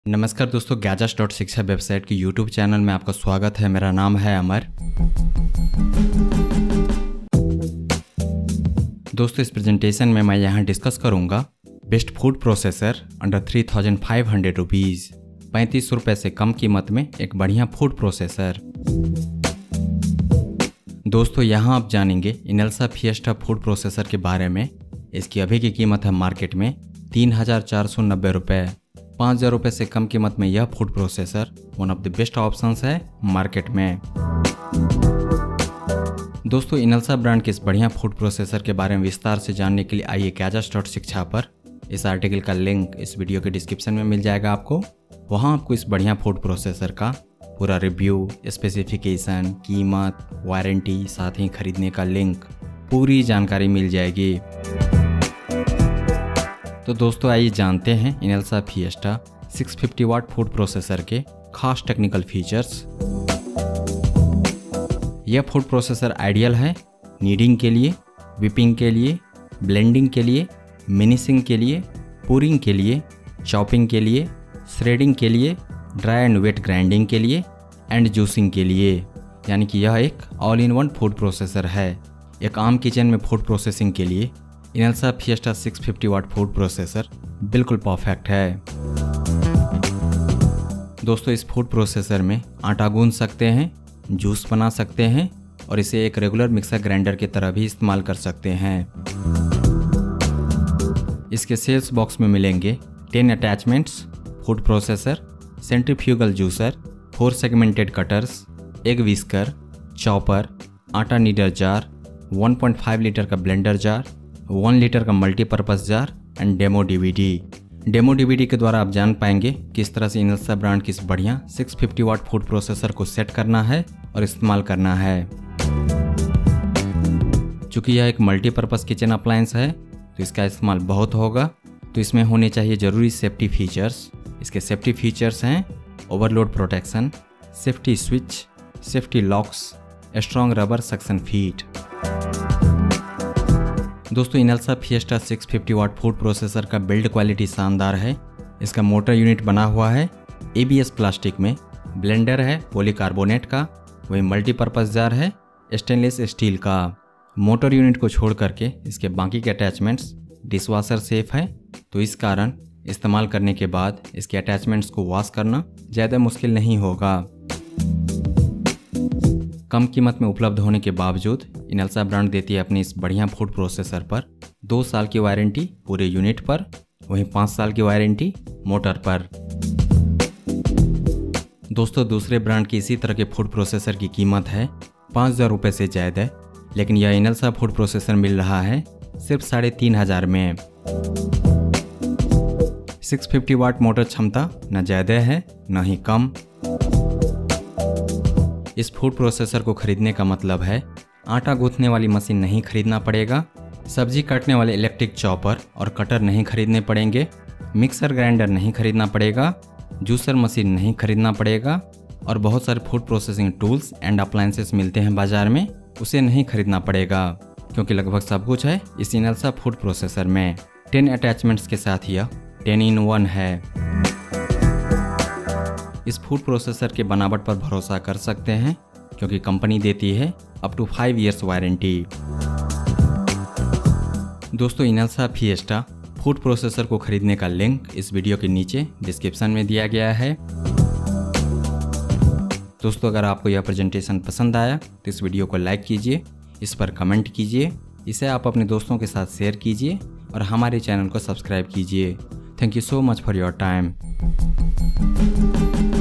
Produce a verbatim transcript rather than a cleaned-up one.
नमस्कार दोस्तों, gadgets dot Shiksha website के यूट्यूब चैनल में आपका स्वागत है। मेरा नाम है अमर। दोस्तों, इस प्रेजेंटेशन में मैं यहाँ डिस्कस करूँगा best food processor under three thousand five hundred rupees, पैंतीस रुपये से कम कीमत में एक बढ़िया फूड प्रोसेसर। दोस्तों, यहाँ आप जानेंगे इनल्सा फिएस्टा फूड प्रोसेसर के बारे में। इसकी अभी की कीमत है मार्केट में तीन हज़ार चार सौ नब्बे रुपये। पाँच हज़ार रुपये से कम कीमत में यह food processor one of the best options है मार्केट में। दोस्तों, इनल्सा ब्रांड के इस बढ़िया फूड प्रोसेसर के बारे में विस्तार से जानने के लिए आइए गैजेट्स डॉट शिक्षा पर। इस आर्टिकल का लिंक इस वीडियो के डिस्क्रिप्शन में मिल जाएगा आपको। वहाँ आपको इस बढ़िया फूड प्रोसेसर का पूरा रिव्यू, स्पेसिफिकेशन, कीमत, वारंटी, साथ ही खरीदने का लिंक, पूरी जानकारी मिल जाएगी। तो दोस्तों, आइए जानते हैं Inalsa Fiesta six fifty watt food processor के खास टेक्निकल फीचर्स। यह फूड प्रोसेसर आइडियल है नीडिंग के लिए, विपिंग के लिए, ब्लेंडिंग के लिए, मिनिशिंग के लिए, पूरिंग के लिए, चॉपिंग के लिए, श्रेडिंग के लिए, ड्राई एंड वेट ग्राइंडिंग के लिए एंड जूसिंग के लिए। यानी कि यह एक all in one food processor है। एक आम किचन में फूड प्रोसेसिंग के लिए Inalsa Fiesta six fifty watt food processor बिल्कुल परफेक्ट है। दोस्तों, इस फूड प्रोसेसर में आटा गूंद सकते हैं, जूस बना सकते हैं और इसे एक रेगुलर मिक्सर ग्राइंडर की तरह भी इस्तेमाल कर सकते हैं। इसके सेल्स बॉक्स में मिलेंगे ten attachments, food processor, centrifugal juicer, four segmented cutters, egg whisker, chopper, आटा kneader jar, one point five litre का ब्लेंडर जार, वन लीटर का multipurpose jar and demo DVD. Demo DVD के द्वारा आप जान पाएंगे किस तरह से इनल्सा ब्रांड की इस बढ़िया six fifty watt food processor को सेट करना है और इस्तेमाल करना है। चूँकि यह एक मल्टीपर्पज़ किचन अप्लायंस है तो इसका इस्तेमाल बहुत होगा, तो इसमें होने चाहिए ज़रूरी सेफ्टी फीचर्स। इसके सेफ्टी फीचर्स हैं overload protection, safety switch, safety locks, strong rubber suction feet. दोस्तों, Inalsa Fiesta six fifty watt food processor का बिल्ड क्वालिटी शानदार है। इसका मोटर यूनिट बना हुआ है एबीएस प्लास्टिक में, ब्लेंडर है पॉलीकार्बोनेट का, वही मल्टीपर्पज़ जार है स्टेनलेस स्टील का। मोटर यूनिट को छोड़ करके इसके बाकी के अटैचमेंट्स डिशवाशर सेफ है, तो इस कारण इस्तेमाल करने के बाद इसके अटैचमेंट्स को वॉश करना ज़्यादा मुश्किल नहीं होगा। कम कीमत में उपलब्ध होने के बावजूद इनल्सा ब्रांड देती है अपनी इस बढ़िया फूड प्रोसेसर पर दो साल की वारंटी पूरे यूनिट पर, वहीं पाँच साल की वारंटी मोटर पर। दोस्तों, दूसरे ब्रांड की इसी तरह के फूड प्रोसेसर की कीमत है पाँच हज़ार रुपये से ज़्यादा, लेकिन यह इनल्सा फूड प्रोसेसर मिल रहा है सिर्फ साढ़े तीन हज़ार में। सिक्स फिफ्टी वाट मोटर क्षमता न ज़्यादा है न ही कम। इस फूड प्रोसेसर को खरीदने का मतलब है आटा गूंथने वाली मशीन नहीं खरीदना पड़ेगा, सब्जी काटने वाले इलेक्ट्रिक चॉपर और कटर नहीं खरीदने पड़ेंगे, मिक्सर ग्राइंडर नहीं खरीदना पड़ेगा, जूसर मशीन नहीं खरीदना पड़ेगा और बहुत सारे food processing tools and appliances मिलते हैं बाजार में, उसे नहीं खरीदना पड़ेगा, क्योंकि लगभग सब कुछ है इस इनल्सा फूड प्रोसेसर में। टेन अटैचमेंट्स के साथ यह टेन इन वन है। इस फूड प्रोसेसर के बनावट पर भरोसा कर सकते हैं, क्योंकि कंपनी देती है up to five years warranty. दोस्तों, इनल्सा फिएस्टा फूड प्रोसेसर को खरीदने का लिंक इस वीडियो के नीचे डिस्क्रिप्शन में दिया गया है। दोस्तों, अगर आपको यह प्रेजेंटेशन पसंद आया तो इस वीडियो को लाइक कीजिए, इस पर कमेंट कीजिए, इसे आप अपने दोस्तों के साथ शेयर कीजिए और हमारे चैनल को सब्सक्राइब कीजिए। Thank you so much for your time.